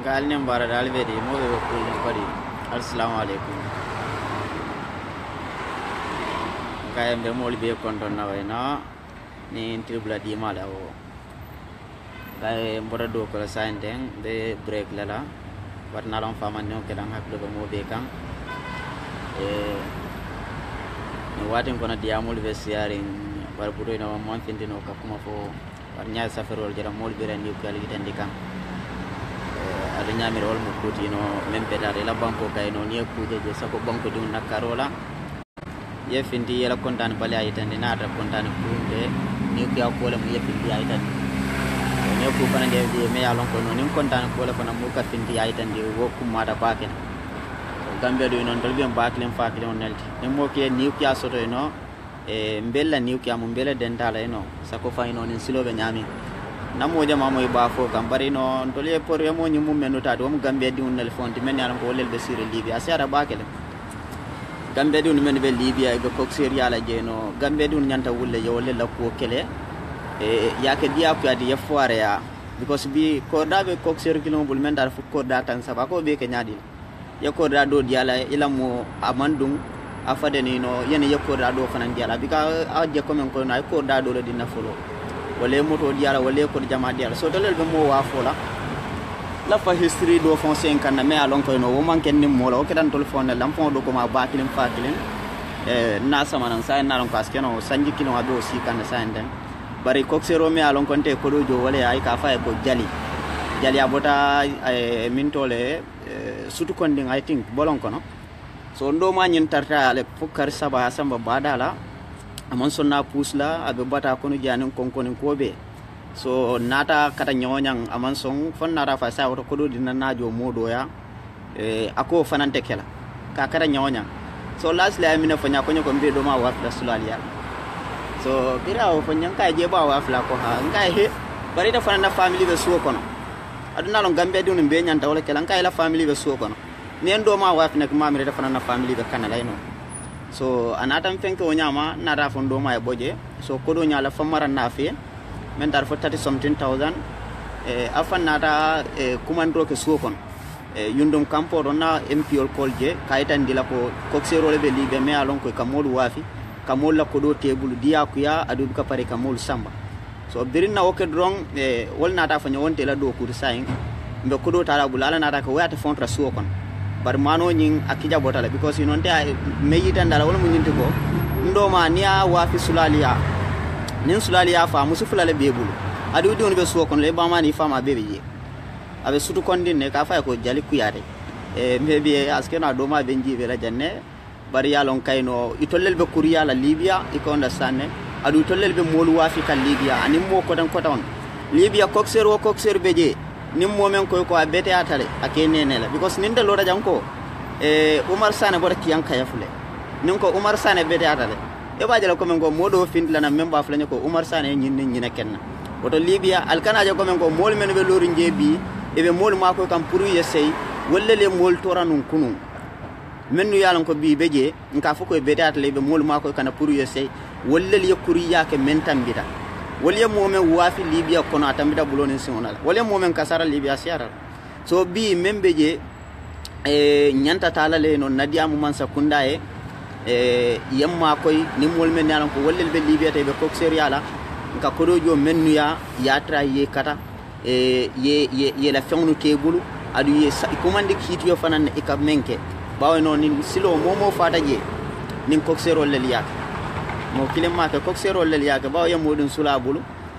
galne mbara dal vedi mo be ko bari assalamu alaikum kay mbe mo libe konton na wayna ni tribula di mala o kay mbora do ko saindeng be break lala warna long faman no kelang hakdo mo be kan no watin kono diamul be siaring bar budo ina mon tindino ka kuma fo warnya safarol jara mol be ran yu kali tan dikam ada nyamir ol mo kuti no membe dare la banko kay no ni kuje je sako banko dum nakarola ye findi yela kontan bale ay tan dina ta kontan kunde ni ko ya ko le mo ye findi ay tan ne ko bana de me ya lon ko no ni kontan ko le bana mo ka findi ay tan de wo ku ma da baken gambe do non dolbe baklen fakle on nelti ne mo ke ni ko ya soto no mbella ni ko ya mo mbele dentala no sako fay no ni silobe nyami namo jama moy bafo kam bari no tole por mo nyi mum menu ta do mo gambe di on fonti men yalan ko lel be sire libya asiara bakele gambe di on men be libya go coxer yala jeno gambe di on nyanta wulle yo lel la ko kele yake dia ko adi yafuare ya because bi ko dabe coxer kilo bul men dar fu ko da tan saba ko be ke nyadi ya ko da do diala ila mo amandum afade ni no yene yakko da do fanan diala bi ka ajje ko men ko na ko da do le dinna folo wala moto diara wala ko jama diara so dolel be mo wa fola la fa history do fon 5 kan me alon ko no wo man ken nim mo la o kedan tol fon lam fon do ko ma bakilim fakilim na sama nan sai na lon ko askeno sanji kilo ado si kan sai den bari ko xero me alon kon te ko do jo wala ay ka fa ko jali abota min tole sutu kon ding I think bolon ko no so ndo ma nyin tarta le fukar saba samba badala amon sonna pusla abe bata kono janin konkonin kobe so nata kata nyonyang amon song fon nara fa sa wato kodo dinna najo modo ya ako fanante kela ka kata nyonyang so last la amina fanya konyo ko mbe do ma wa fla sulalia so bira o fanya kai je ba wa fla ko ha ngai he bari da fanana family be suwo kono aduna lon gambe dun mbe nyanta wala kela ngai la family be suwo kono nen do ma wa fna ko mamire da fanana family be kanala ino so anatam fenke o nyama na rafon do may boje so kodo nyala famara nafe men dar fo 30 something thousand afan nata kumandro ke sokon yundum kampo do na MPL kolje kaytan dila ko koksero le be libe me alon ko kamol wafi kamol la kodo tebulu dia kuya adu ka pare kamol samba so birinna o ke drong wol nata fa nyonte la do kur sain mbe kodo tara bulala nata ko wata fontra sokon bar mano nyin akija botala because you know te meyi tan dala wala mun nyinti ko ndoma niya wa fi sulaliya nin sulaliya fa musu fulale bebulu adu di on be so kon le ba mani fama bebe je abe sutu kondin ne ka fa ko jali kuyare maybe askena do ma benji be la janne bar yalon kayno itollel be kuriya la libya iko understand ne adu tollel be molu wa fi kal libya ani mo ko dan ko tan libya kokser beje nim momen koy ko abete atale akene nela because ninde loda janko Umar Sane bota kiyan kaya fule nin ko Umar Sane bete atale e bajala ko men ko modo findla na memba fulane ko Umar Sane nyinna kenna oto Libya alkana je ko men ko mol men be lori njebi e be mol ma ko kam pour yesey wolle le mol toranun kunu mennu yalan ko bi beje nka fuko bete atale be mol ma ko kana pour yesey wolle le kuriya ke mentambita wole momen wafi Libya kono atambida buloni sinonala wole momen kasara Libya siara so bi membeje nyanta tala le non nadia mu man sakunda yamma koy ni mol men yalan ko wolle be Libya te be kokseriala nka kodo jo mennu ya tra ye kata ye la fengnu tebulu adu ye commande kiti yo fanan e ka menke bawo non ni silo momo fata je nin koksero le liya mo kilema ke koksero le yaga bawo ya modun sulabulu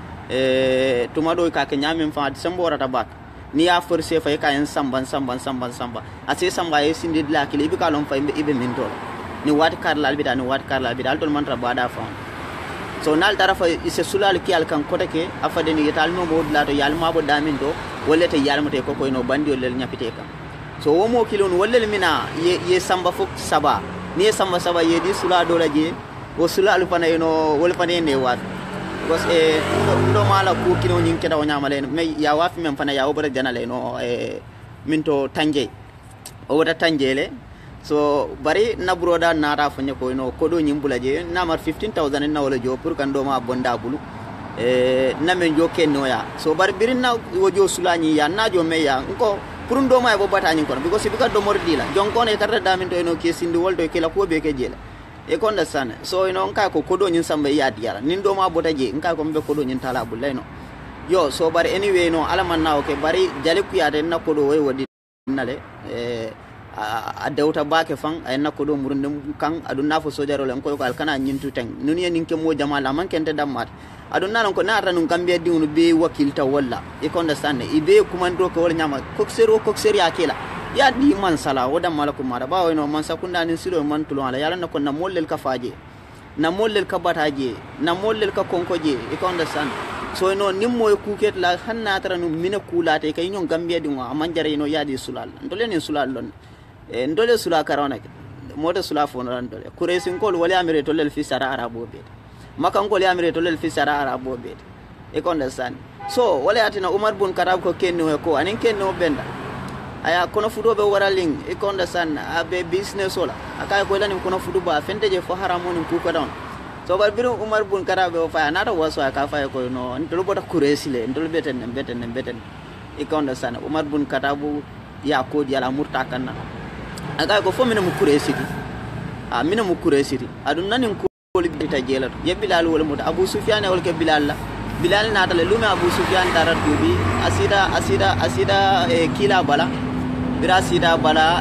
tuma do ka ke nyamin fa sambora tabak ni ya force fa ka en samba ase samba e sindi la kile bi kalon fa ibe minto ni wat karla albida ni wat karla albida altol mantra bada fa so nal tarafa ise sulal ki alkan kotake afade ni yetal no bod la to yalma bo damin do wolle te yalma te ko no bandi o lel nyapite kam so wo mo kilon wolle mina ye samba fuk saba ni samba saba ye di sula do la je o sula alfana eno wol fane ne wat because ndo mala ku kino nyin keda wonyama len me ya wafi mem fana ya obara janale no minto tanje o wata tanjele so bari na broda na rafa nyako no kodo nyimbula je na mar 15000 na wala jo pour kan do ma bonda bulu na men jo kenno ya so bari birin na wojo sulani ya na jo me ya nko pour ndo ma bo bata nyin kono because bika do mordila jon kono e karta damin to eno ke sindi woldo ke la ko be ke jela e konda sana so ino nka ko kodo nyin samba yadi yara nin do ma bota je nka ko mbe kodo nyin tala bullay no yo so bari anyway no ala man na okay bari jale ku yade na kodo way wodi nale a dewta baake fan ay na kodo murunde kan adun nafo sojaro len ko kal kana nyintu teng nun yen ninke mo jamala man kente dammat adun nanon ko naata nun gambe diunu be wakilta walla e konda sanne ibe kumando ko wala nyama kokseri akela ya di man sala woda malakum mara bawo no man sakunda nin silo man tulo ala yalla na ko na mollel ka faaje na mollel ka bataje na mollel ka konkoje e konda sanne so no nimmo e kuket la hanna tara no mina kulate kay nyon gambe di mo amanjare no yadi sulal ndole nin sulal lon e ndole sula karona moda sula fo no ndole kuresin kol wala amire to lel fi sara arabo be makan kol amire to lel fi sara arabo be e konda sanne so wala atina umar bun karab ko kenno ko anin kenno benda aya kono fudo be waraling e konda sanne abe business wala akay ko lanim kono fudo ba fente je fo haramoni ku ko don so bar biru umar bun karabe o fa nata waso ka fa ko no ndol bota kuresile ndol beten e konda sana umar bun katabu ya ko di ala murta kanna aga ko fo mena mu kuresiti a mena mu kuresiti adun nanin ko li ta jela ye bilal wala muta abu sufyan wala ke bilal la bilal nata le luma abu sufyan dara dubi asida e kila bala bira sida bala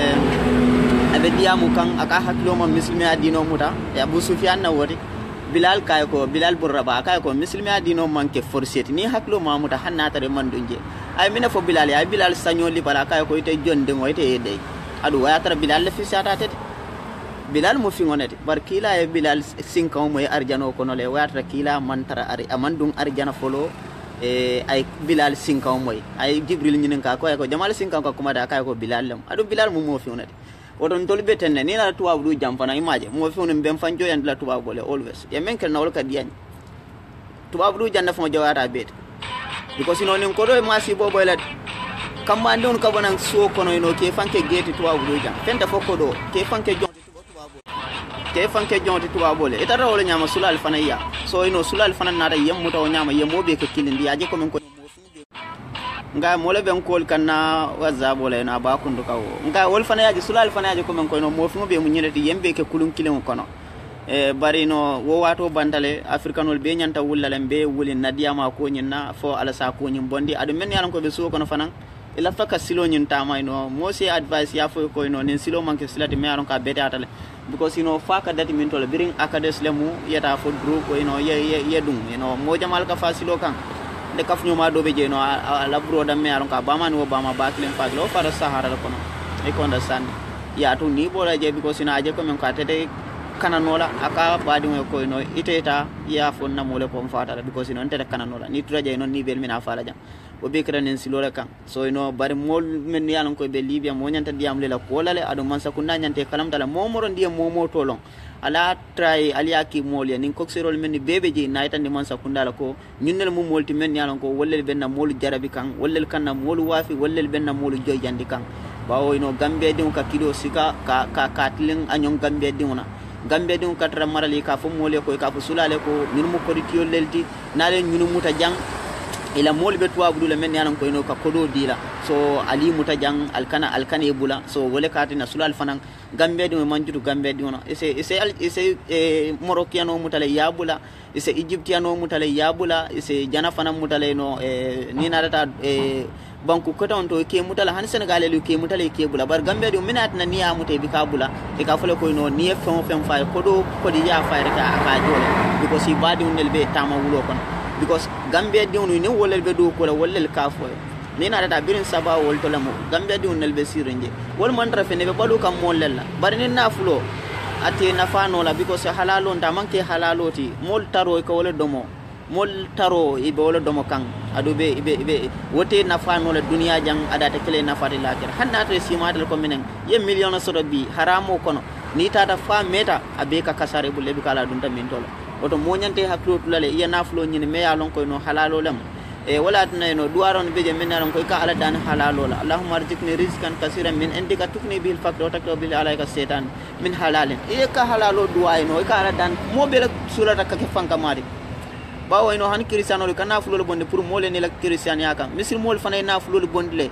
abe diamu kan aka haklo mo muslimi adino muta ya abu sufyan na wori bilal kay ko bilal burraba kay ko muslimi adino manke forseti ni haklo ma muta hannata re mandunje ay mina fo bilal ya bilal sagnoli bala kay ko ite jonde ngoyte yede adu wayatara bilal le fisata tete bilal mo fi ngonete bar kila e bilal 5 ans moy arjano ko no le wayatara kila mantara ari amandung arjana folo e ay bilal 5 ans moy ay jibril nyinen ka ko jamal 5 ans ko kuma da kay ko bilal lam adu bilal mo fi ngonete odon tolbe tenne ni na tuwa du jamfana imaje mo fi onen ben fanjo yan la tuwa bole always ya men kel nawol ka diyan tuwa du janna fo jawata bet because no nin ko do ma si bobo la kamba ndon ka bonan so kono ino ke fanke geti tuwa du jam fenta foko do ke fanke jonti tuwa bole ke fanke jonti tuwa bole etara wala nyama sulal fana ya so ino sulal fana na da yemmu taw nyama yemmo be ke kilindi aje ko men ko nga mole ben kol kanna wazabo le na ba kundu kawo nga wol fana yaji sulal fana yaji ko men ko no mo fumo be mu nyirati yembe ke kulun kilin kono e bari no wo wato bandale africanol be nyanta wullalen be wulin nadiyama ko nyinna fo ala sa ko nyim bondi adu men yalan ko be so kono fanan ila faka silo nyin tamay no mo se advice ya fo ko no nen silo manke silati me yalan ka bete atale because faka dati min tole biring akades lemu yeta fo group ko ye dum mo jamal ka fasilo kan de kaf nyoma do be jeno ala broda me aron ka bama no bama baklen faglo para sahara ko no e ko understand ya to ni bola je because aje ko men ka tete kananola aka badi mo ko no iteta ya fon na mole ko fatala because tete kananola ni turaje non ni bel mina fala jam o be kranen silora kan so bari mol men yalan ko be libya mo nyanta diam lela ko lale ado man sakunda nyante kalam dala momoro ndiyam momo tolong ala try aliaki molya nin kokserol men bebe je naytande man sakunda la ko nyunnel mum molti men yalan ko wollel benna molu jarabi kan wollel kanna molu wafi wollel benna molu joyjandi kan bawo gambe dum ka kido sika ka tilin anyon gambe dimuna gambe dum katra marali ka fo mole ko ka fo sulale ko min mu ko ditiyol lelti nale nyunu muta jang ila mol be tuwa budula men yanan ko ka kodo dila so ali muta jang alkana e bula so wole katina sulal fanan gambe dum manjudu gambe dum ese morocciano mutale yabula ese egyptiano mutale yabula ese jana fanan mutale no ni narata banku ko ton to ke mutala han senegal lu ke mutale ke bula bar gambe dum minat na niya mutai bi ka bula e ka fole ko no ni fem fa kodo kodi ya fa reka aka jole because si badi unel be tama wulo kon because Gambia diunu ni wolel be do ko la wolel kafo ni na da birin saba wol to lamo Gambia diunu nel be sirinje wol man rafe ne be badu kam molel la bari ni na fulo ate na fano la because halalo nda manke halaloti mol taro ko wala domo mol taro ibe wala domo kan adobe ibe wote na fano la dunia jang adata kele na fati lakir hanna to simatal ko minen ye million sodo bi haramo kono ni tata fa meta abe ka kasare bulle bi kala dun min tolo oto moñante haklo tulale iya naflo nyini me ya lon koy no halalo lam e wala tan no duwaron beje men naron koy ka ala dan halalo la allahumma arzuqni rizqan kaseeran min indika tukni bil faqr wa taktu bil alayka setan min halalin e ka halalo duway no ka ala dan mo be la sulata ka ke fanka mari bawo no han kristiano le kana fulo bonde pour mole ne la kristian yaka misil mol fana na fulo bonde le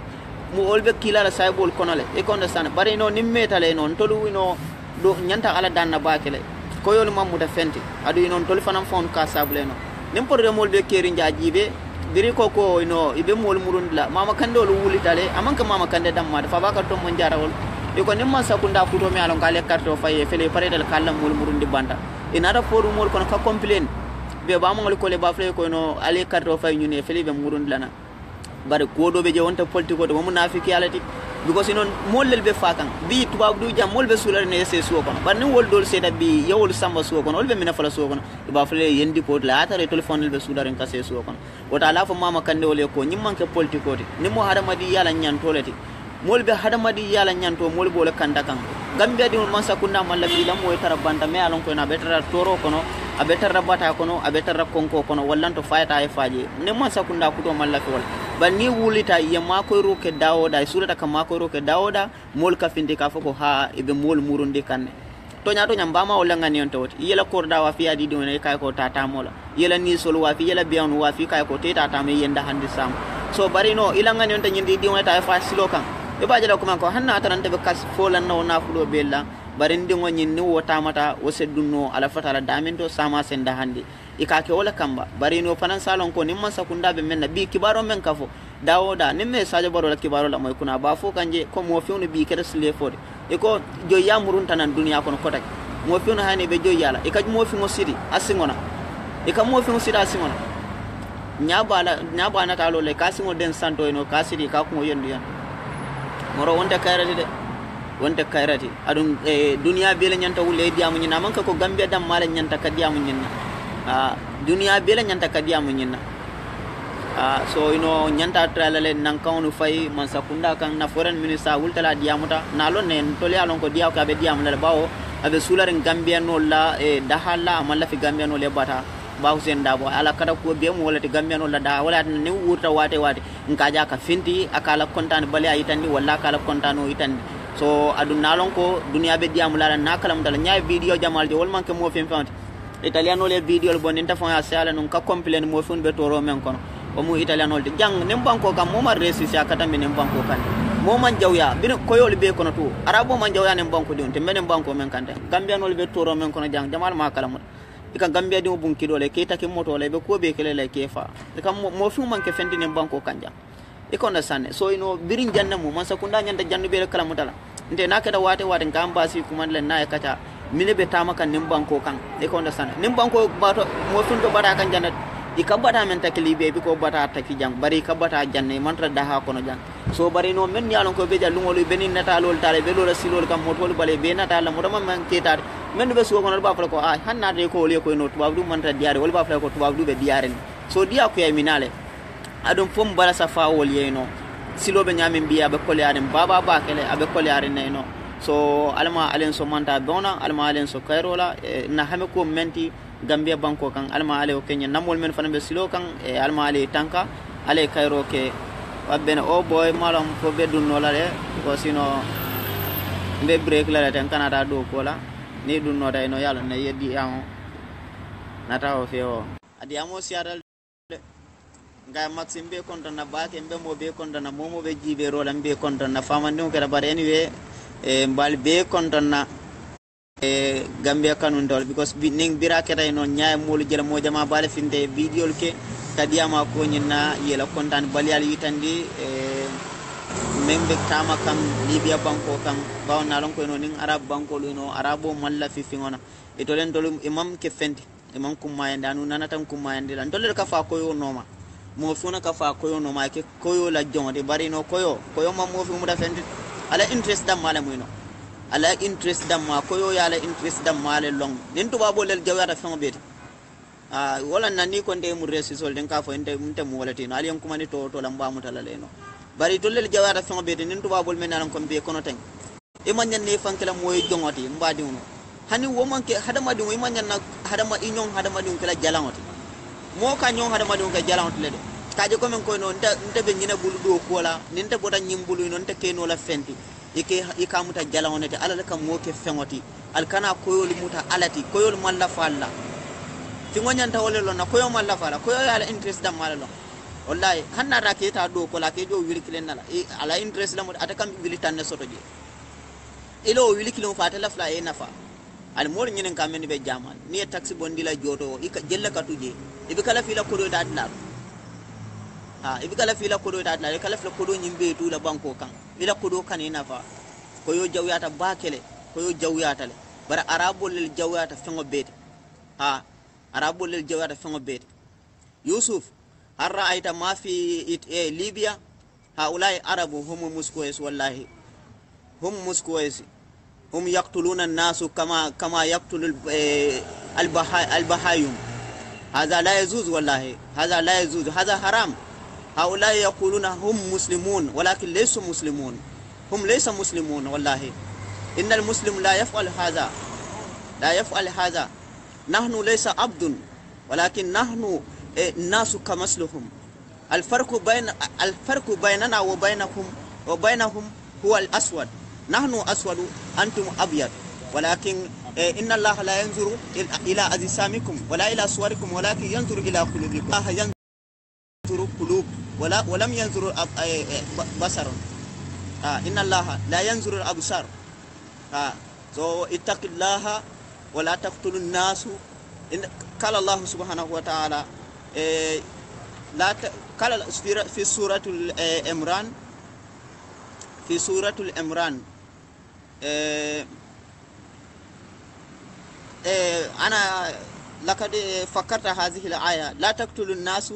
mu olbe kila la saybol konole e konda sana bare no nimmetale non tolu no do nyanta ala danna bakele ko yolu mamuda fenti adu non tolu fanam fon ka sabule no nimporre molbe keri njaajibe biri ko no ibe mol murundla mama kande wol wulitale amanka mama kande damma fa baka to mon jarawol e ko nimman sakunda kuto mi alon kale karto faye fele paredal kallam mol murundi banda inara foru mol kono ka complain be ba mo ko le ba fle ko no ale karto fay nyune fele be murundlana bare kodo be je wonta politiko do mo nafiki alati because non mollel be fakan bi tubab du jam molbe sulare ne se suwo kono bar ni wol dol seda bi yewol samba suwo kono olbe mina fala suwo kono ba fle yendi pot la atare telephone be sulare ka se suwo kono wota la fa mama kande wole ko nyimman ke politiko ti ni mo hada madi yala nyantolati molbe hada madi yala nyanto molbe wala kanda kan gambia di man sakunda malla bi lam moy tarabanda me alon ko na betara toro kono abetara bata kono abetara konko kono wallanto fayta e faji ne man sakunda kuto malla fi wala banni wulita yamma ko roke dawoda surata kama ko roke dawoda mol ka finde ka foko ha ibe mol murundi kanne to nyato nyambama wala ngani on tawti yela korda wa fi adi done kay ko tata mola yela ni solo wa fi yela bian wa fi kay ko teta ta me yenda handi sam so bari no ila ngani on tanyindi di on ta fa silo kan be baje la ko man ko hanna tarante be kas folan no na fulo bella bari ndi ngoni ni wota mata o seddunno ala fatala damento sama senda handi ikake wala kamba bari no fanan salon ko nimman sakunda be men bi kibaro men kafo dawoda nimme sajo baro la kibaro la moy kuna ba fo kanje ko mo fiunu bi kede sle fode e ko joya murun tanan duniya kono kotak mo fiunu hani be joyala e kaj mo fiunu sidi asingona e kam mo fiunu sidi asingona nyaba na talo le kasingo den santo eno kasidi ka ko yendu yan moro wonta kayrati de wonta kayrati adun duniya bele nyanta wulle diamu nyina manka ko gambia dam mala nyanta kadiamu nyina duniya bela nyanta kadiamu nyina so nyanta tralale nan kawnu fay man sakunda kan na foreign minister wultala diamuta na lon nen tole alon ko diaw ka be diamu la bawo abe sularen gambia no la dahala amalla fi gambia no le bata ba Hussein Dabo ala kada ko be mo wala te gambia no la da wala ne wurta wate nka ja ka finti akala kontan bale ayitandi wala kala kontano itandi so adun nalon ko duniya be diamu la na kala mudala nyaay video jamal je wol man ke mo fim fanti italiano le video le boninta fon ya sala non ka complain mo fun be toro men kono o mu italiano de jang nem banko kam mo ma resisi akata men nem banko kan mo man jawya bin koyol be kono to arabo man jawya nem banko de on te men banko men kante gambiano le be toro men kono jang jamal ma kala mo ika gambia di bunki dole ke take moto le be ko be kele le kefa ika mo fu man ke fendi nem banko kanja iko na sanne so birin janna mo man sakunda nyanda jannu be kala mutala nte nakada wate ngambasi kumanle na kata mine be tama kan nimbanko kan e ko understand nimbanko bato mo funto bata kan janat ikabata men takli be bi ko bata takki jang bari kabata janne mantra daha kono jang so bari no men yalon ko be jallu ngol be ni nata lol tale be lol silol kam mo tol bale be nata la mo dama man ketar men be so kono ba fala ko hanna de ko le ko no tuba du mantra diare wol ba fala ko tuba du be diare so dia ko ay minale adum fom bala safa wol yeno silobe nyamin biya be ko le adem baba ba kele abe ko le are neno so alma alen so manta dona alma alen so kayrola na hame ko menti gambia banko kan alma ale o kenya namol men fana be silo kan alma ale tanka ale kayro ke wabben o boy malam ko be dunno la de ko sino be break la tan kanada do ko la ni dunno day no yalla ne yeddi am nata o feo adi amo siaral ga maxim be konta na baake be mo be konta na momo be jibe rola be konta na famande ko da bare anyway mbal be kontonna gambia kanun dol because ning bira keta non nyaay molu jela mo jama bale finde video ke kadiyama ko nyina yela kontan balyal yitandi membe tama kam Libiya banko kam baw na lon ko no ning arab banko lu no arabo malla fi fingona e to len tolum imam ke fendi imam kum mayande anu nanatam kum mayande lan tolle ka fa ko yo noma mo funa ka fa ko yo noma ke ko yo la jonde bari no ko yo mam mo fi mu da fendi ala interest dam mala muyno ala interest dam ma ko yo yala interest dam mala long nin to babo lel jawata fon beti wala nani ko nde mu resi sol den ka fo ente mu wala tino ali on kumani to lamba mutala leno bari to lel jawata fon beti nin to babo men nan ko be kono tan e man nyanne fankela moy jongoti mbadi uno hani wo manke hadama di mo man nyanna hadama inyon hadama di kala jalangoti mo ka nyon hadama di ka jalangoti le kaje ko men ko no nte be nyina bulu do ko la ninte boda nyimbulu non te keno la fenti ikamuta jalawonete alala kam moke fengoti alkana koyol muta alati koyol malla falla fi ngonyanta wole lonna koyo malla falla koyo yala interest dam mala lon wallahi hanna raketa do ko la ke jo wili kilen nala ala interest la mo atakam wili tan soto je ilo wili kilon fatala fla e nafa al mol nyinen kamen be jamal ni taxi bondi la joto ika jella katuje ibi kala fila kodo dadla ibi kala fila kodo dadla kala fila kodo nyimbe tu la banko kan ila kodo kan e nafa ko yo jawyata bakele ko yo jawyata le bara arabol lil jawyata fengo beti arabol lil jawyata fengo beti yusuf هل رأيت ما في ليبيا هؤلاء عرب هم مسكويس والله هم مسكويس هم يقتلون الناس كما يقتل البهايم هذا لا يجوز والله هذا لا يجوز هذا حرام هؤلاء يقولون هم مسلمون ولكن ليسوا مسلمون هم ليس مسلمون والله إن المسلم لا يفعل هذا لا يفعل هذا نحن ليس عبد ولكن نحن الناس كمثلهم الفرق بيننا وبينهم هو الأسود نحن أسود أنتم أبيض ولكن إن الله لا ينظر إلى أجسامكم ولا إلى صوركم ولكن ينظر إلى قلوبكم الله ينظر قلوب ولم ينظر بصر إن الله لا ينظر الأبصار اتق الله ولا تقتلوا الناس قال الله سبحانه وتعالى قال في سورة العمران أنا لقد فكرت هذه الآية لا تقتلوا الناس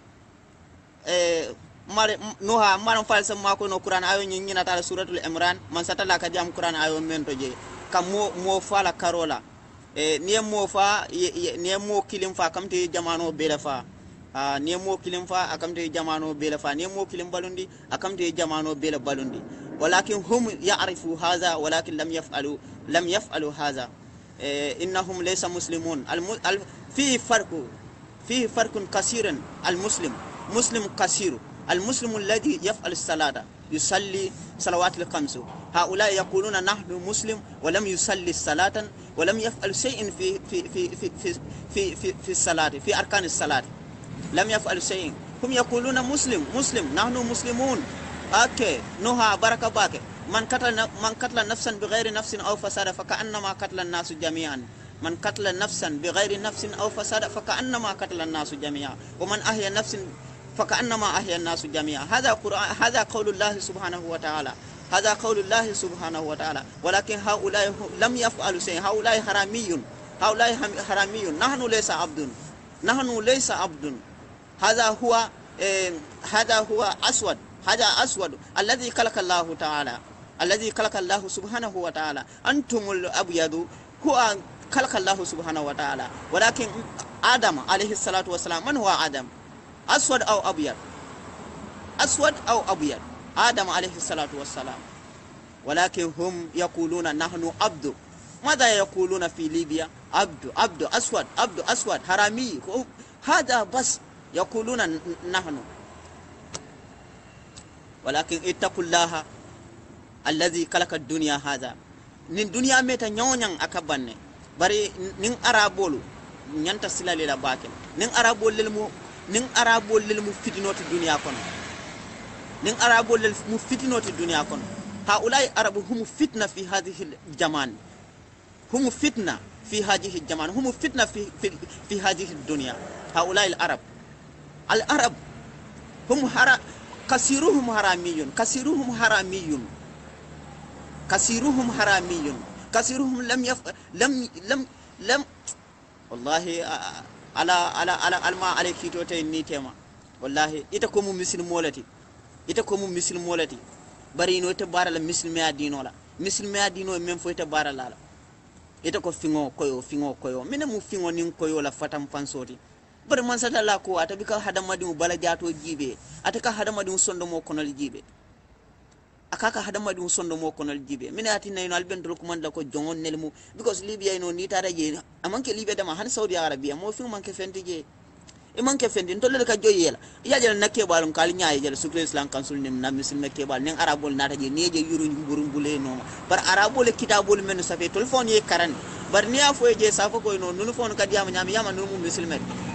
نوها ما نفعل ما كنا القرآن أيو نينا تala سورة العمران من ستلا كجام القرآن أيو من تجي كم فعل كارولا niemo fa niemo kilim fa kamte jamano bela fa niemo kilim fa akamte jamano bela fa niemo kilim balundi akamte jamano bela balundi walakin hum ya'rifu hadha walakin lam yaf'alu hadha innahum laysa muslimun fi farq كثير مسلم كثير المسلم الذي يفعل الصلاة يصلي صلوات الخمس هؤلاء يقولون نحن مسلم ولم يصلي الصلاة ولم يفعل شيء في في في في في في في, في الصلاة في أركان الصلاة لم يفعل شيء هم يقولون مسلم نحن مسلمون اوكي نوها بركة باك من قتل نفسا بغير نفس أو فساد فكأنما قتل الناس جميعا من قتل نفسا بغير نفس أو فساد فكأنما قتل الناس جميعا ومن أحيا نفس فكأنما أحيا الناس جميعا هذا قول الله سبحانه وتعالى هذا قول الله سبحانه وتعالى ولكن هؤلاء لم يفعلوا شيء هؤلاء حرامي نحن ليس عبد هذا هو أسود الذي خلق الله تعالى الذي خلق الله سبحانه وتعالى أنتم الأبيض هو خلق الله سبحانه وتعالى ولكن آدم عليه الصلاة والسلام من هو آدم أسود أو أبيض آدم عليه الصلاة والسلام ولكن هم يقولون نحن عبد ماذا يقولون في ليبيا عبد أسود حرامي هذا بس يقولون نحن ولكن اتقوا الله الذي خلق الدنيا هذا nin duniya meta nyawnyang akabanne bari nin arabolu nyanta silale la bakel nin arabol lel mu fitinoti duniya kono nin arabol lel mu fitinoti duniya kono haulai arabu hum fitna fi hadhihi aljaman hum fitna fi hadhihi aljaman hum fitna fi hadhihi الدنيا haulai العرب هم كثيرهم حرامي كثيرهم لم والله على الما عليك توتي نيتما والله itakomu muslimolati bari no te barala muslimiya dino men fo te barala ita ko fingo koyo mine mu fingo nin koyo la fatam fansoti bari man sata la ko ata bika hadamadi mu bala jato jibe ata ka hadamadi mu sondo mo konol jibe akaka hadamadi mu sondo mo konol jibe mine ati nayno albendro ko man la ko jongon nelmu because Libya no ni tara je amanke Libya dama han Saudi Arabia mo fingo manke fendi je e manke fendi tolle ka joyela ya jel nakke balum kal nyaay jel sukre islam council nim na misil nakke bal nen arabol nata je ne je yuru mburum bule no bar arabol kitabol men sa fe téléphone ye karan bar niya fo je sa fa ko no nunu fon ka diama nyam yama nunu misil met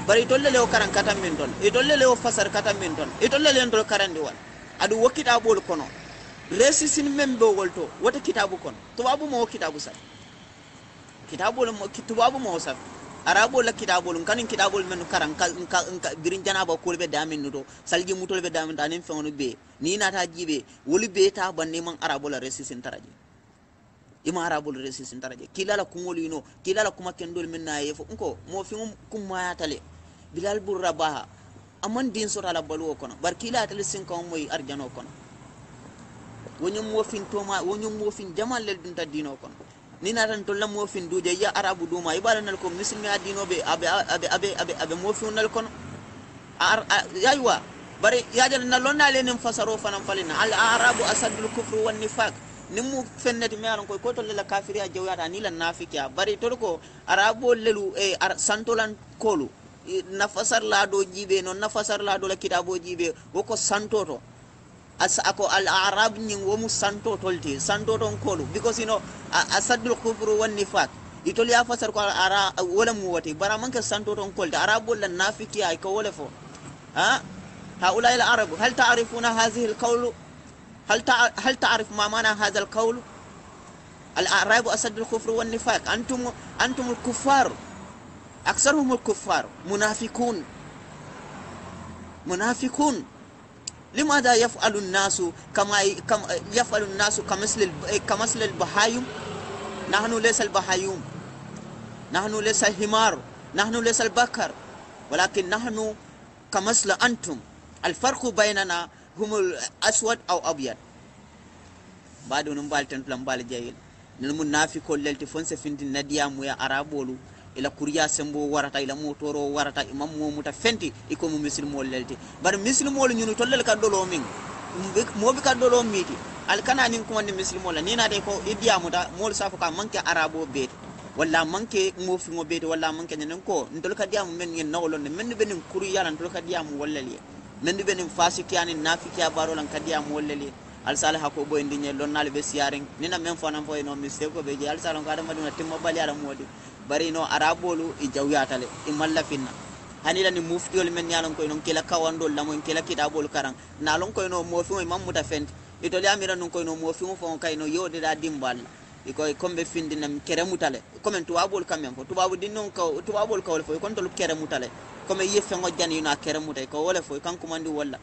bari tolle le o karan katam min ton e tolle le o fasar katam min ton e tolle le ndol karandi wal adu wokita bol kono resisin membe wolto wata kitabu kono tubabu mo kitabu sa kitabul mo tubabu mo sa arabo la kitabul kanin kitabul men karan ka birin janaba ko be damin nudo salji mutol be damin tanin fewnu be ni nata jibe woli be ta banne man arabo la resisin taraje ima arabo la resisin taraje kilala kumoli no kilala kuma kendol men na yefo ko mo fi kum maya tale bilal burrabaha aman din sota la balu kono bar kila tale sin ko moy arjano kono wonyum mo fin toma wonyum mo fin jamal lel dun ta dino kono ni natan to lam mo fin duje ya arabu duma ibalanal ko muslimi adino be abe mo fin nal kono yaywa bari yajal na lonna lenin fasaro fanan falina al arabu asadul kufru wan nifaq nimu fennati me alon ko to le kafiri a jawyata ni lan nafikiya bari to ko arabu lelu e santolan kolu nafasar la do jibe non nafasar la do la kitabo jibe woko santoto ako al arab nyin womu santo tolti santo ton kolu because asadul kufru wan nifaq itol ya fasar ko ara wala mu wati bara man ka santo ton kolta arabul lan nafiki ay ko wala fo هؤلاء العرب هل تعرفون هذه القول هل تعرف ما معنى هذا القول الأعراب أسد الكفر والنفاق أنتم الكفار أكثرهم الكفار منافقون لماذا يفعل الناس كما يفعل الناس كمثل البهايم نحن ليس البهايم نحن ليس الحمار نحن ليس البكر ولكن نحن كمثل أنتم الفرق بيننا هم الأسود أو أبيض بعد نمبال تنتلم بالجايل المنافق الذي فنس فين النديا مويا عربولو إلى كوريا سمبو ورتا إلى موتورو ورتا إمام متفنتي يكون مسلم وللتي بار مسلم ول نيو تولل كادولو مين مو بكادولو ميتي alkana nin kuma ni muslimo la ni na de ko idiya muta mol safu ka manke arabo bet walla manke mo fi mo bet walla manke nen ko ndol ka diamu men yen nawlon men benin kuriya lan ndol ka diamu wallali men benin fasikiyani nafikiya barolan ka diamu wallali al salaha ko boy ndinye lon nal be siaren ni na men fona fo no mistake ko be je al salon ka da maduna timmo bali ala modi bari no arabolu e jawyatale e malla finna hanila ni muftiol men yalon ko non kila kawando lamon kila kitabol karan nalon ko no mo fi mo mamuta fenti itoli amira nun koy no mo fi mo fon kay no yode da dimbal iko kombe findi nam kere mutale comme tuwabol kamem fo tubabu dinnon ko tuwabol ko fo kon to kere mutale comme yefe ngo jani na kere mutay ko wala fo kan kumandi wala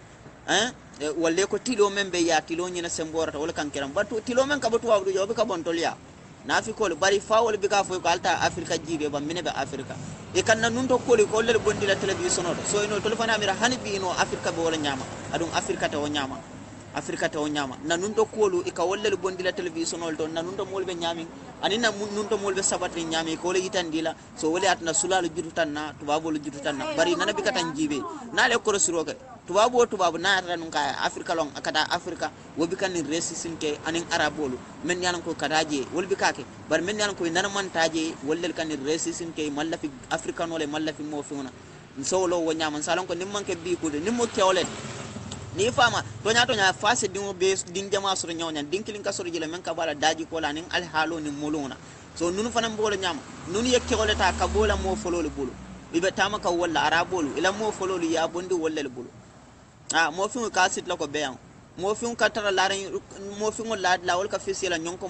walle ko tilo men be ya tilo nyina semborata wala kan keram batu tilo men ka batu wabdu jobe ka bon toliya na fi ko bari fawol bi ka fo ko alta afrika jibe ba mine be afrika e kan nan to ko le bondi la television so ino telefona amira hanibi no afrika be wala nyama adun afrika to nyama afrika to nyama nanun to kolu e ka wolle bondi la television ol to nanun to molbe nyami anina nun to molbe sabati nyami ko le yitandila so wole atna sulalu jutu tanna tubabo lu jutu tanna bari nana bi katan jibe na le ko siroke tubabu na tan ka afrika long akata afrika wobi kan ni resisin ke anin arabolu men yanan ko kadaje wolbi kake bar men yanan ko nana man taje wolle kan ni resisin ke malla fi afrika no le malla fi mo fiuna so lo wo nyama salon ko nimman ke bi ko nimmo kewle ni fama tonya fase dingo be din jama suru nyonya dinkilin ka suru jile men ka bala daji ko lanin al halo ni muluna so nunu fanam bolo nyama nunu yekke wala ta ka bola mo folole bulu bibe tama ka wala arabolu ila mo folole ya bondi wala bulu mo fi ka sit la ko beyan mo fi ka tara la mo fi mo lad la wal ka fisi la nyonko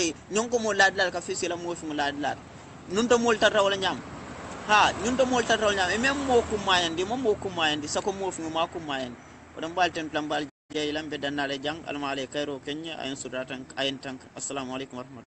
mo lad la ka fisi la mo fi mo lad la nun to mol tara wala nyam nun to mol tara wala nyam e mem mo ko mayandi sako mo fi ma ko mayandi ودم بالتن بلام بال جاي لام بدنا لجان المالي كيرو كنيا أين سوداتن أين تانك السلام عليكم ورحمة الله